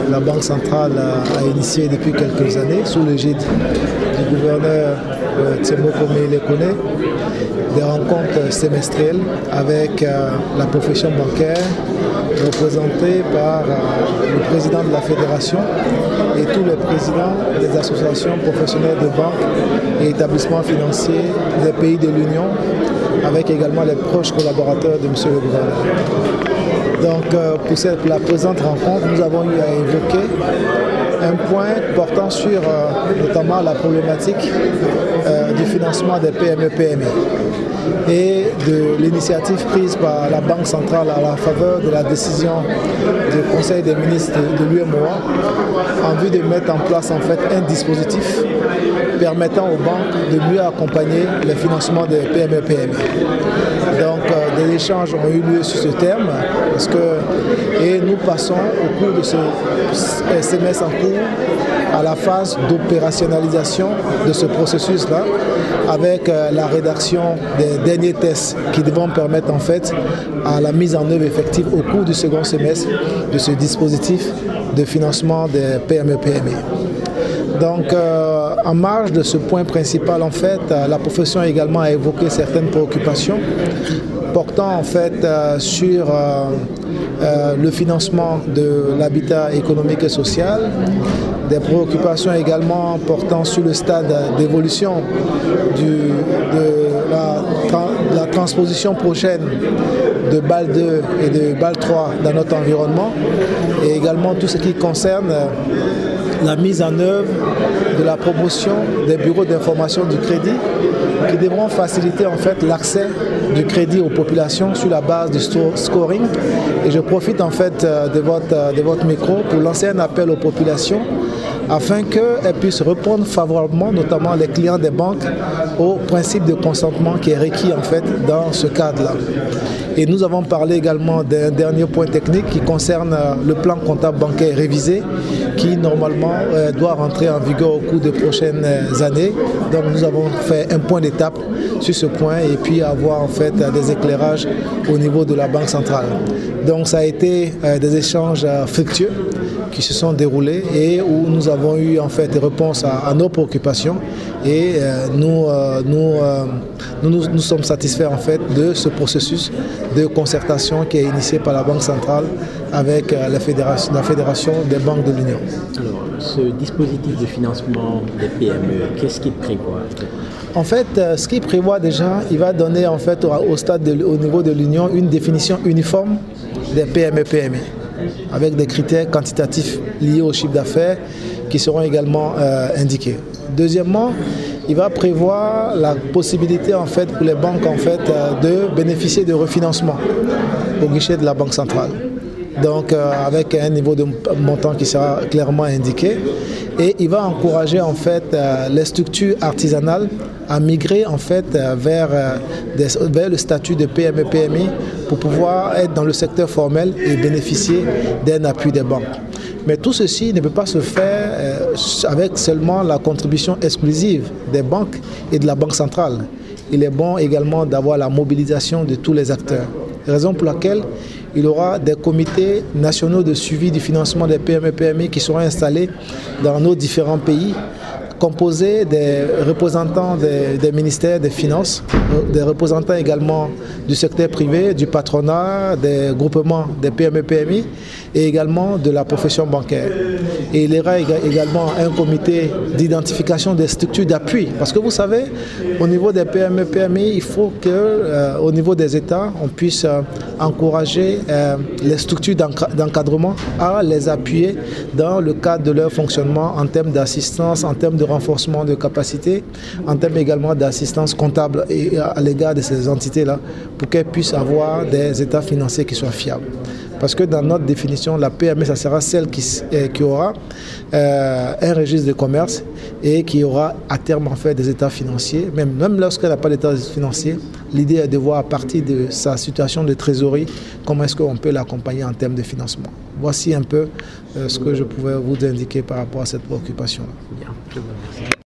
la Banque centrale a initié depuis quelques années, sous l'égide du gouverneur Tsemoko Meilekone, des rencontres semestrielles avec la profession bancaire, représentée par le président de la fédération et tous les présidents des associations professionnelles de banques et établissements financiers des pays de l'Union, avec également les proches collaborateurs de M. le gouverneur. Donc pour la présente rencontre, nous avons eu à évoquer un point portant sur notamment la problématique du financement des PME-PMI et de l'initiative prise par la Banque centrale à la faveur de la décision du Conseil des ministres de l'UEMOA en vue de mettre en place en fait un dispositif permettant aux banques de mieux accompagner le financement des PME-PMI. Donc des échanges ont eu lieu sur ce terme et nous passons au cours de ce semestre en cours à la phase d'opérationnalisation de ce processus-là avec la rédaction des derniers tests qui devront permettre en fait à la mise en œuvre effective au cours du second semestre de ce dispositif de financement des PME-PMI. Donc, en marge de ce point principal, en fait, la profession également a évoqué certaines préoccupations portant en fait sur le financement de l'habitat économique et social, des préoccupations également portant sur le stade d'évolution de la transposition prochaine de BAL 2 et de BAL 3 dans notre environnement, et également tout ce qui concerne la mise en œuvre de la promotion des bureaux d'information du crédit qui devront faciliter en fait l'accès du crédit aux populations sur la base du scoring. Et je profite en fait de votre micro pour lancer un appel aux populations afin qu'elles puissent répondre favorablement, notamment les clients des banques, au principe de consentement qui est requis en fait dans ce cadre-là. Et nous avons parlé également d'un dernier point technique qui concerne le plan comptable bancaire révisé qui normalement doit rentrer en vigueur au cours des prochaines années. Donc nous avons fait un point d'étape sur ce point et puis avoir en fait des éclairages au niveau de la Banque centrale. Donc ça a été des échanges fructueux qui se sont déroulés et où nous avons eu en fait des réponses à nos préoccupations et nous sommes satisfaits en fait de ce processus de concertation qui est initié par la Banque centrale avec la Fédération des banques de l'Union. Alors, ce dispositif de financement des PME, qu'est-ce qu'il prévoit? En fait, ce qu'il prévoit déjà, il va donner en fait au niveau de l'Union une définition uniforme des PME-PMI avec des critères quantitatifs liés au chiffre d'affaires qui seront également indiqués. Deuxièmement, il va prévoir la possibilité en fait pour les banques en fait de bénéficier de refinancement au guichet de la Banque centrale. Donc avec un niveau de montant qui sera clairement indiqué, et il va encourager en fait les structures artisanales à migrer en fait vers le statut de PME-PMI pour pouvoir être dans le secteur formel et bénéficier d'un appui des banques. Mais tout ceci ne peut pas se faire avec seulement la contribution exclusive des banques et de la Banque centrale. Il est bon également d'avoir la mobilisation de tous les acteurs. Raison pour laquelle il y aura des comités nationaux de suivi du financement des PME-PMI qui seront installés dans nos différents pays, composés des représentants des ministères des Finances, des représentants également du secteur privé, du patronat, des groupements des PME-PMI et également de la profession bancaire. Et il y aura également un comité d'identification des structures d'appui. Parce que vous savez, au niveau des PME-PMI, il faut qu'au niveau des États, on puisse encourager les structures d'encadrement à les appuyer dans le cadre de leur fonctionnement en termes d'assistance, en termes de renforcement de capacité, en termes également d'assistance comptable et à l'égard de ces entités-là pour qu'elles puissent avoir des états financiers qui soient fiables. Parce que dans notre définition, la PME, ça sera celle qui aura un registre de commerce et qui aura à terme en fait des états financiers. Même lorsqu'elle n'a pas d'état financier, l'idée est de voir à partir de sa situation de trésorerie comment est-ce qu'on peut l'accompagner en termes de financement. Voici un peu ce que je pouvais vous indiquer par rapport à cette préoccupation-là.